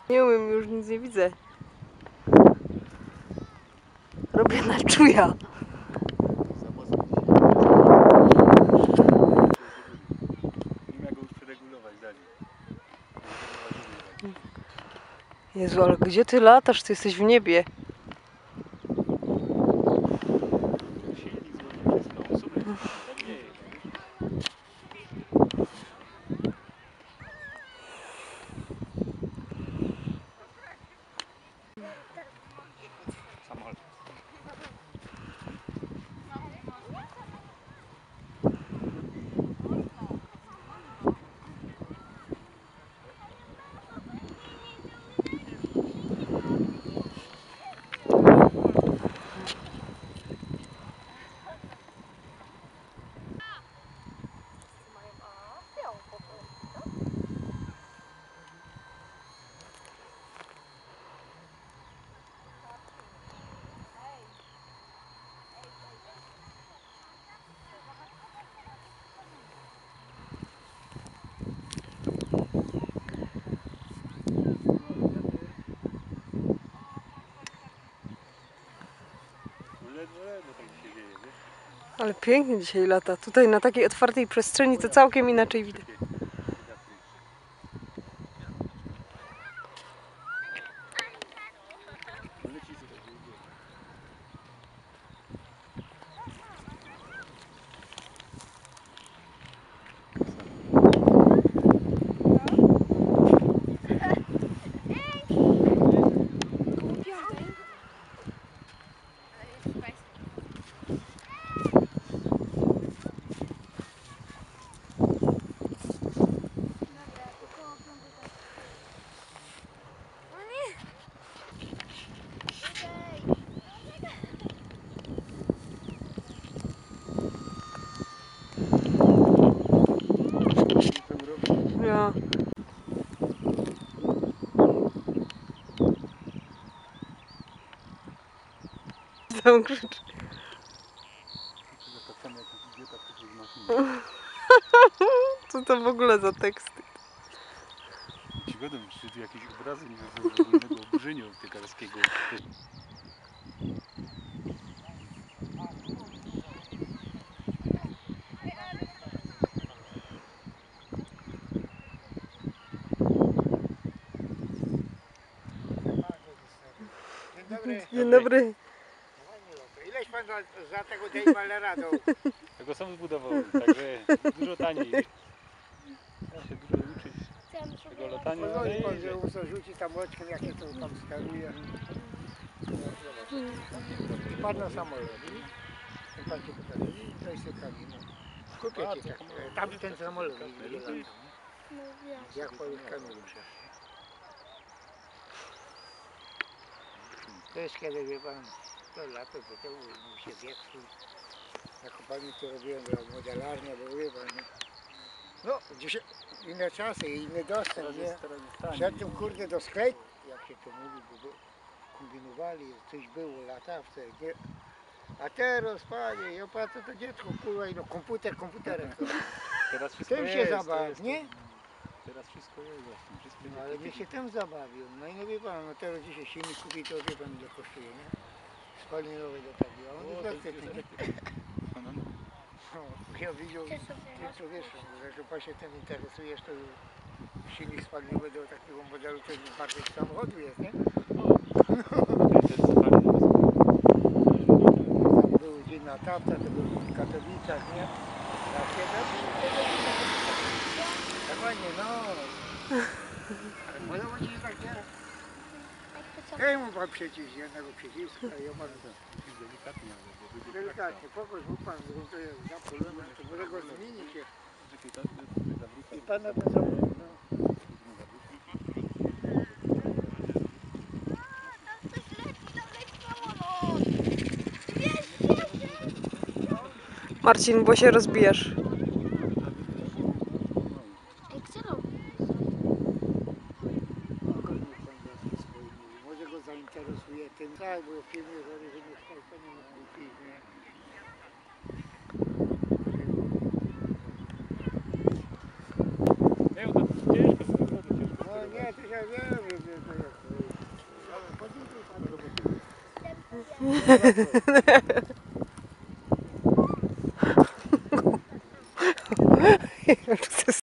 Nie umiem, już nic nie widzę. Robię na czuja. Nie miał go już przeregulować dalej. Jezu, ale gdzie ty latasz? Ty jesteś w niebie. Silnik złożył wszystko, on sobie tak nie jest. Samolot. Ledwo tam się dzieje, wiesz? Ale pięknie dzisiaj lata. Tutaj na takiej otwartej przestrzeni to całkiem inaczej widać. Ja. Tam krzyczy. Co to w ogóle za teksty? Ci godą, czy tu jakieś obrazy nie wywołującego oburzenia tygarskiego. Dzień dobry. Dzień dobry. Ileś pan za tego Dejmalera dał? Tego sam zbudował, także dużo taniej. Trzeba się dużo uczyć tego latania. Pozwoli pan, że muszę rzucić tam oczkiem, jak się to tam steruje. Pan na samolot. Ten pan cię pyta, i to jest ciekawie. Kupię ci tak. Tam ten samolot. Jak polskami rusza. To jest kiedy, wie pan, to lato, to mu się bieg swój. Jako pamięć to robiłem modelarnię, bo wie pan, nie? No, dzisiaj inne czasy, inny dostęp, nie? Przed tym kurde do sklepu, jak się to mówi, bo kombinowali, coś było latawce, nie? A teraz, panie, ja patrzę, to dziecko, kurwa, i no komputerem. Teraz wszystko Tym się jest, zabaw, nie? Teraz wszystko jest właśnie. Wszystko No, ale niech się tym zabawił. No i no wie pan, no teraz dzisiaj silnik kupi, to wie pan ile kosztuje, nie? Spalinowy do tego, a on jest elektryczny, nie? No, ja widział, ty co wiesz, że pan się tym interesujesz, to silnik spalinowy do takiego modelu, to bardziej z samochodu jest, nie? Tam był dzień na Tapta, to był w Katowicach, nie? Na tak ładnie, no. Podoba ci się tak, nie? Hej, mu pan przycisk, jednego przycisku, a ja mam Delikatnie, ale delikatnie, pokaż mu pan, bo to jest zapolone, to może go zmienić się. zawrócę. I pan na ten samolot, no. Marcin, bo się rozbijasz. Może go zainteresuje tym, tak, bo w filmie, że nie stał, to nie mógł kupić, nie? Nie, to ciężko, ciężko. No nie, to ja wiem, że to jest. No,